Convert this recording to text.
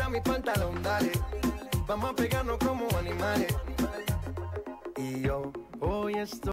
Tira mi pantalón, dale. Vamos a pegarnos como animales. Y yo hoy estoy